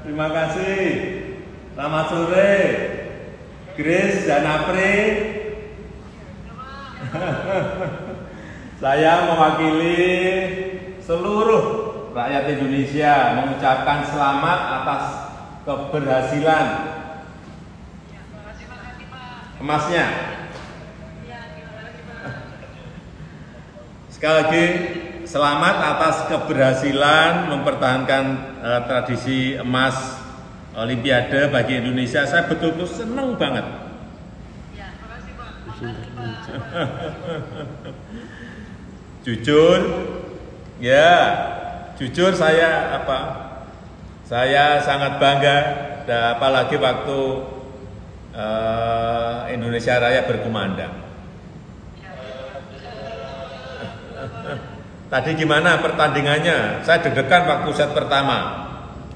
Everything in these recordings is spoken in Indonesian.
Terima kasih. Selamat sore, Grace dan Apri. Saya mewakili seluruh rakyat Indonesia mengucapkan selamat atas keberhasilan emasnya. Sekali lagi, selamat atas keberhasilan mempertahankan tradisi emas Olimpiade bagi Indonesia. Saya betul-betul senang banget. Jujur, ya, jujur saya sangat bangga, apalagi waktu Indonesia Raya berkumandang. Tadi gimana pertandingannya? Saya deg-degan waktu set pertama.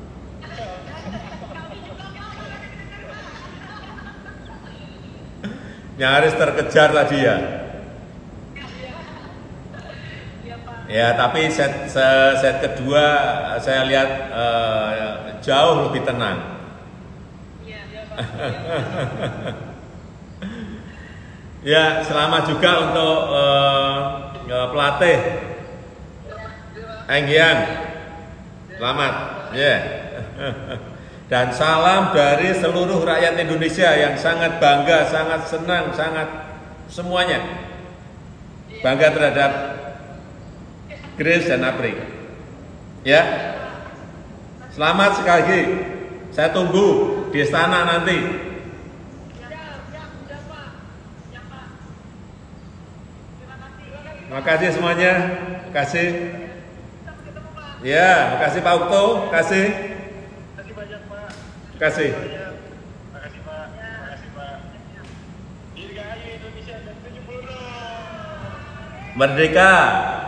Nyaris terkejar tadi ya. Ya, tapi set kedua saya lihat jauh lebih tenang. Ya, selamat juga untuk pelatih Enggian, selamat, ya. Dan salam dari seluruh rakyat Indonesia yang sangat bangga, sangat senang, sangat semuanya bangga terhadap Grace dan Apri. Ya, selamat sekali lagi. Saya tunggu di istana nanti. Terima kasih semuanya. Terima kasih. Ya, makasih Pak Ukto, makasih. Makasih banyak Pak. Makasih. Makasih Pak. Makasih Pak. Dirgahayu Indonesia dan 70. Merdeka.